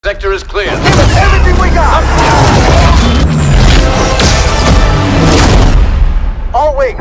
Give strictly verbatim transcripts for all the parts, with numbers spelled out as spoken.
Sector is clear. Give us everything we got! All wings.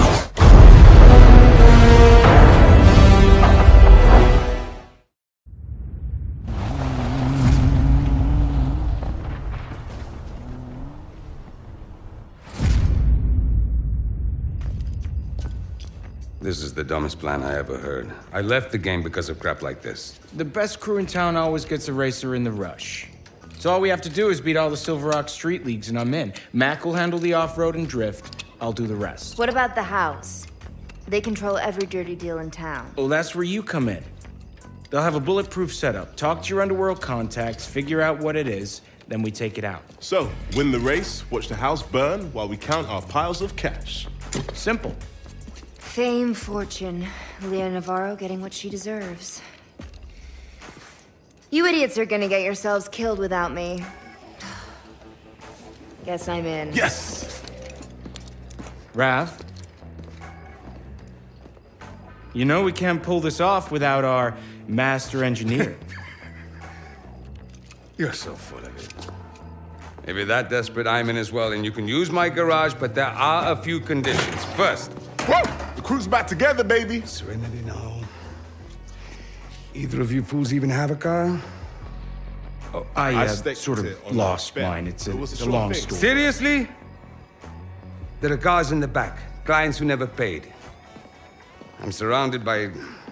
This is the dumbest plan I ever heard. I left the game because of crap like this. The best crew in town always gets a racer in the rush. So all we have to do is beat all the Silver Rock street leagues and I'm in. Mac will handle the off-road and drift. I'll do the rest. What about the house? They control every dirty deal in town. Well, that's where you come in. They'll have a bulletproof setup. Talk to your underworld contacts, figure out what it is, then we take it out. So, win the race, watch the house burn while we count our piles of cash. Simple. Fame, fortune, Leah Navarro getting what she deserves. You idiots are gonna get yourselves killed without me. Guess I'm in. Yes! Raph? You know we can't pull this off without our master engineer. You're so full of it. If you're that desperate, I'm in as well, and you can use my garage, but there are a few conditions. First... Woo! The crew's back together, baby! Serenity, no. Either of you fools even have a car? Oh, I, I uh, staked sort it of on lost that bet. mine. It's a, It was a it's a sure long thing. story. Seriously? There are cars in the back. Clients who never paid. I'm surrounded by...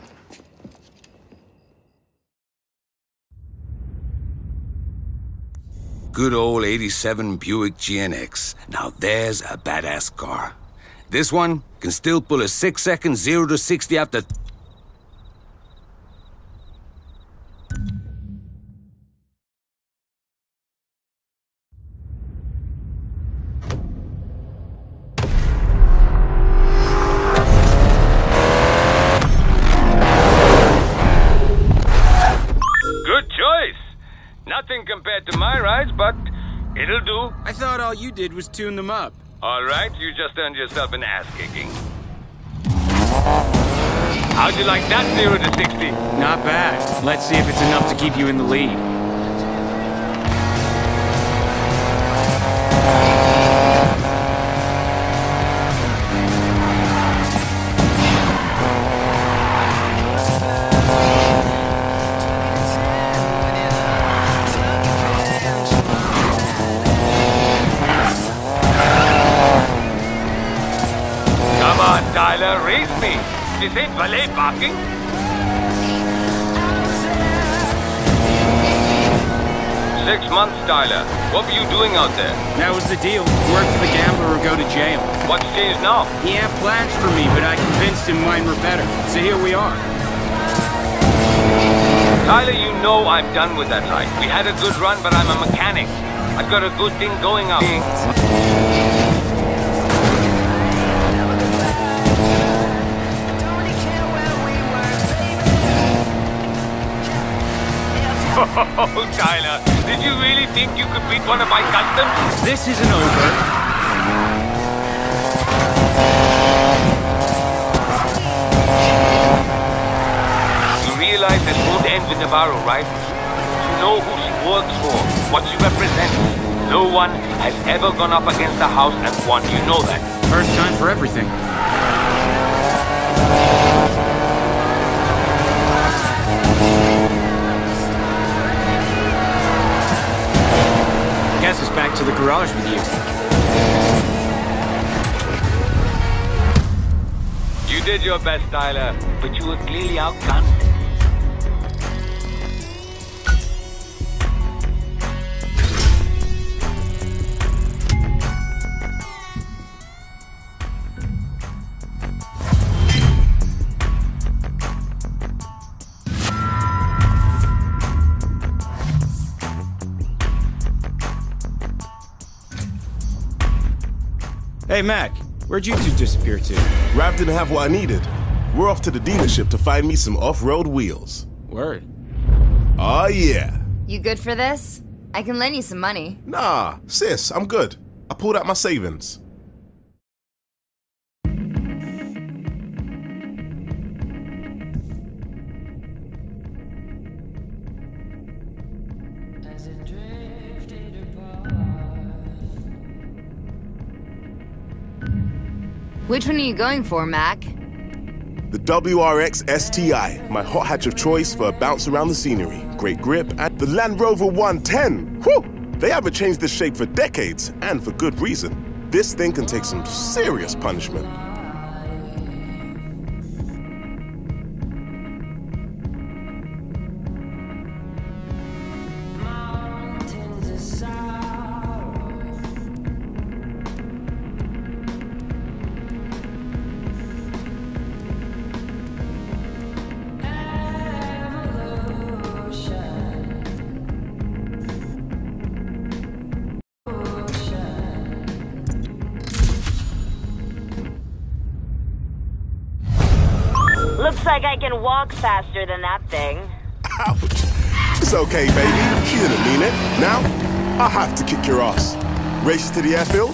Good old eighty-seven Buick G N X. Now there's a badass car. This one can still pull a six second zero to sixty after... Good choice. Nothing compared to my rides, but it'll do. I thought all you did was tune them up. All right, you just earned yourself an ass-kicking. How'd you like that zero to sixty? Not bad. Let's see if it's enough to keep you in the lead. Come on, Tyler, race me. This ain't valet parking. Six months, Tyler. What were you doing out there? That was the deal. Work for the gambler or go to jail. What's changed now? He had plans for me, but I convinced him mine were better. So here we are. Tyler, you know I'm done with that life. We had a good run, but I'm a mechanic. I've got a good thing going out. Oh, Tyler, did you really think you could beat one of my customs? This isn't over. You realize this won't end with Navarro, right? You know who she works for, what she represents. No one has ever gone up against the house and won, you know that. First time for everything. Guess it's back to the garage with you. You did your best, Tyler, but you were clearly outgunned. Hey, Mac, where'd you two disappear to? Rav didn't have what I needed. We're off to the dealership to find me some off-road wheels. Word. Oh, yeah. You good for this? I can lend you some money. Nah, sis, I'm good. I pulled out my savings. Which one are you going for, Mac? The W R X S T I, my hot hatch of choice for a bounce around the scenery. Great grip, and the Land Rover one ten. Whew! They haven't changed this shape for decades, and for good reason. This thing can take some serious punishment. Looks like I can walk faster than that thing. Ouch! It's okay, baby. She didn't mean it. Now, I have to kick your ass. Race to the airfield?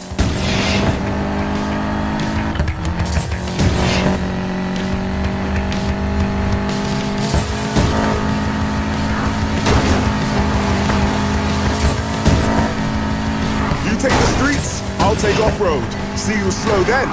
You take the streets, I'll take off-road. See you slow then.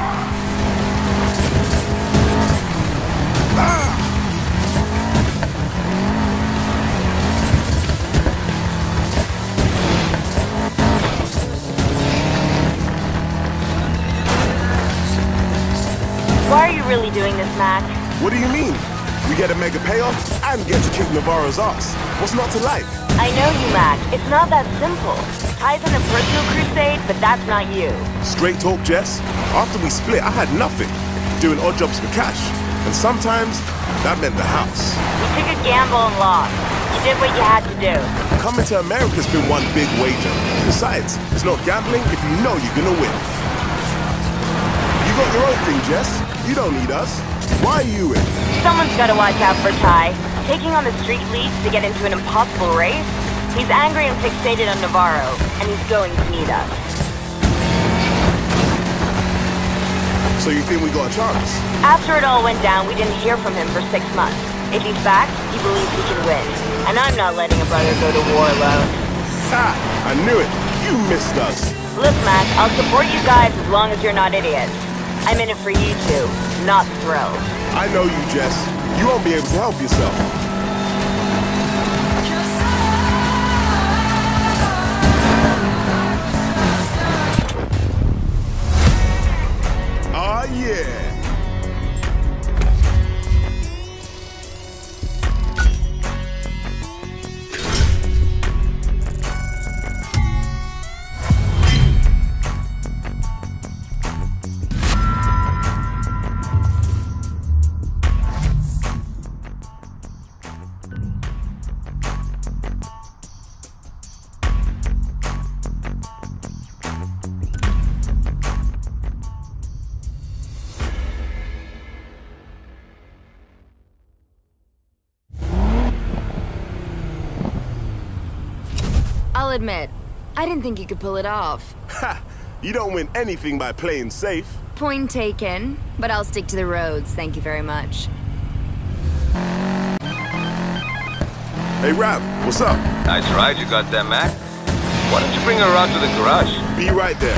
Why are you really doing this, Mac? What do you mean? We get a mega payoff and get to kick Navarro's ass. What's not to like? I know you, Mac. It's not that simple. Ty's on a personal crusade, but that's not you. Straight talk, Jess. After we split, I had nothing. Doing odd jobs for cash. And sometimes, that meant the house. You took a gamble and lost. You did what you had to do. Coming to America's been one big wager. Besides, it's not gambling if you know you're gonna win. You got your own thing, Jess. You don't need us. Why are you in? Someone's gotta watch out for Ty. Taking on the street leads to get into an impossible race? He's angry and fixated on Navarro, and he's going to need us. So you think we got a chance? After it all went down, we didn't hear from him for six months. If he's back, he believes he can win. And I'm not letting a brother go to war alone. Ha! I knew it. You missed us. Look, Mac, I'll support you guys as long as you're not idiots. I'm in it for you two, not the thrill. I know you, Jess. You won't be able to help yourself. Ah, yeah. I'll admit, I didn't think you could pull it off. Ha! You don't win anything by playing safe. Point taken, but I'll stick to the roads, thank you very much. Hey, Rav, what's up? Nice ride you got there, Mac. Why don't you bring her out to the garage? Be right there.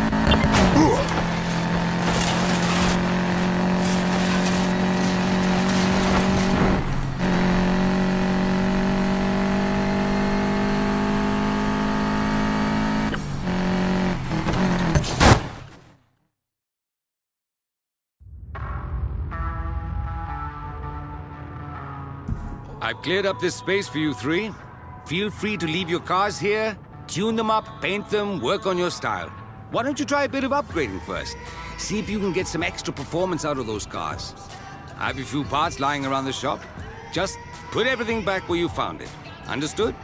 I've cleared up this space for you three. Feel free to leave your cars here, tune them up, paint them, work on your style. Why don't you try a bit of upgrading first? See if you can get some extra performance out of those cars. I have a few parts lying around the shop. Just put everything back where you found it. Understood?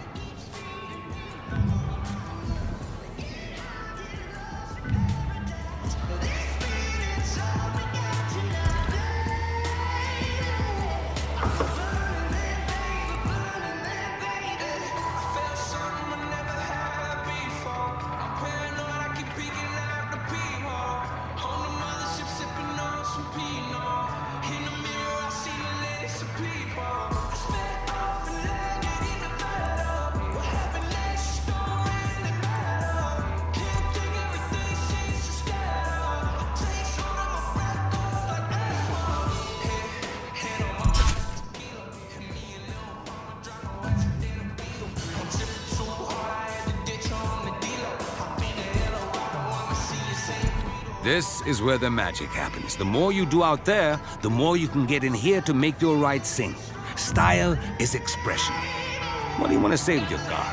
This is where the magic happens. The more you do out there, the more you can get in here to make your ride sing. Style is expression. What do you want to say with your car?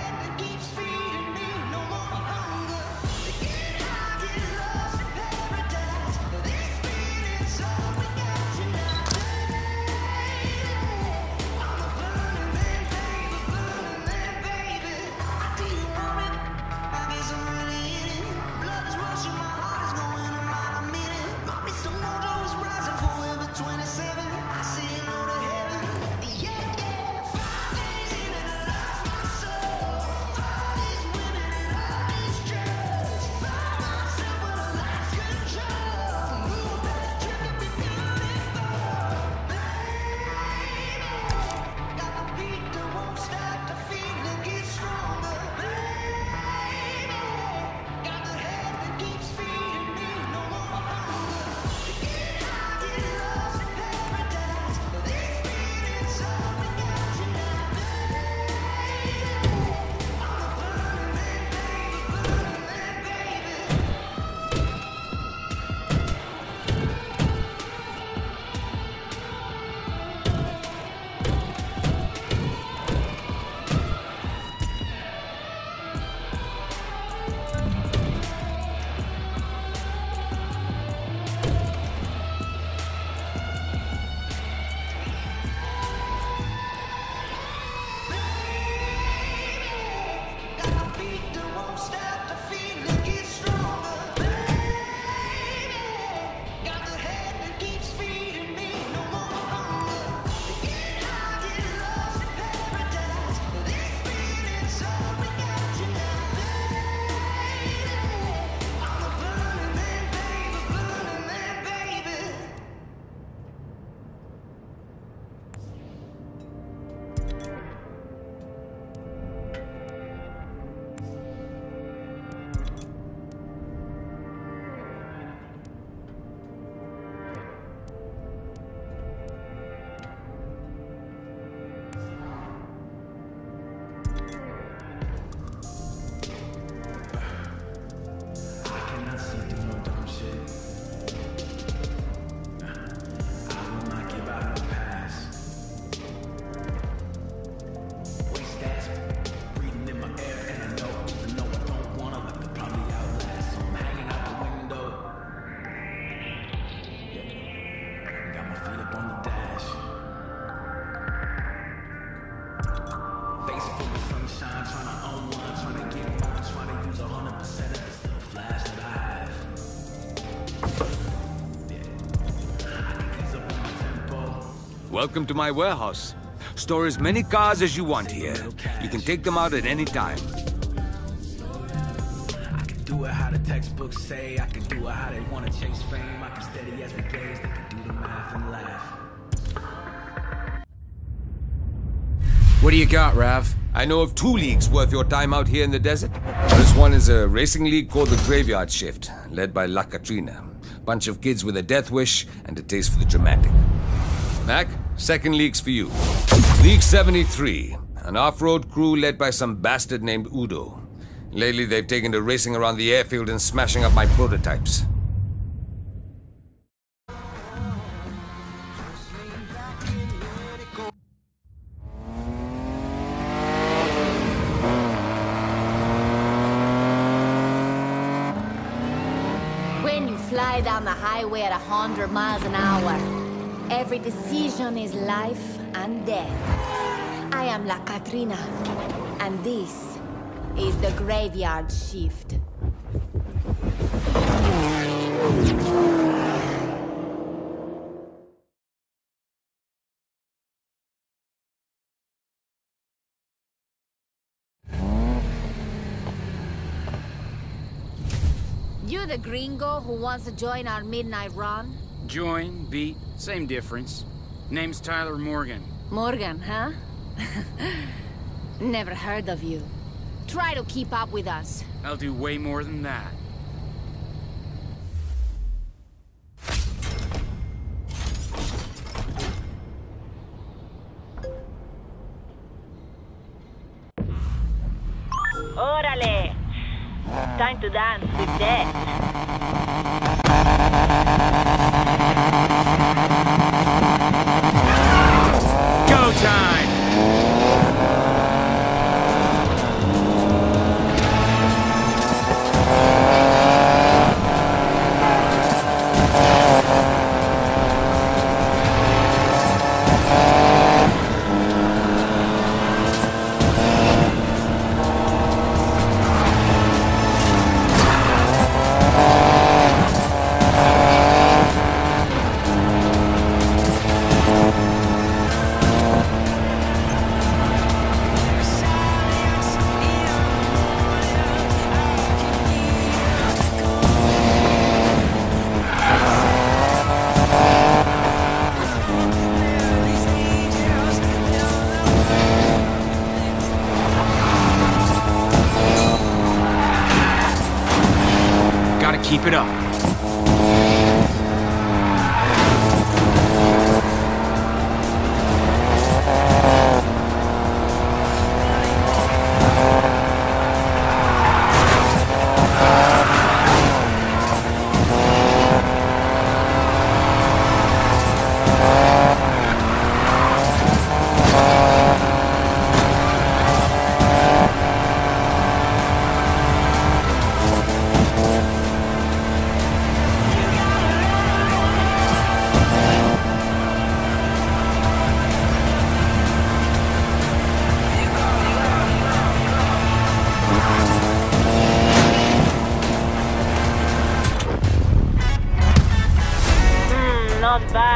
Welcome to my warehouse. Store as many cars as you want here. You can take them out at any time. I can do it how the textbooks say. I can do it how they want to chase fame. I can steady as we blaze. They can do the math and laugh. What do you got, Rav? I know of two leagues worth your time out here in the desert. This one is a racing league called the Graveyard Shift, led by La Katrina. Bunch of kids with a death wish and a taste for the dramatic. Mac, second league's for you. League seventy-three, an off-road crew led by some bastard named Udo. Lately, they've taken to racing around the airfield and smashing up my prototypes. When you fly down the highway at a hundred miles an hour, every decision is life and death. I am La Katrina, and this is the Graveyard Shift. You the gringo who wants to join our midnight run? Join, beat, same difference. Name's Tyler Morgan. Morgan, huh? Never heard of you. Try to keep up with us. I'll do way more than that. Órale! Time to dance with death. Go time! Gotta keep it up. Not bad.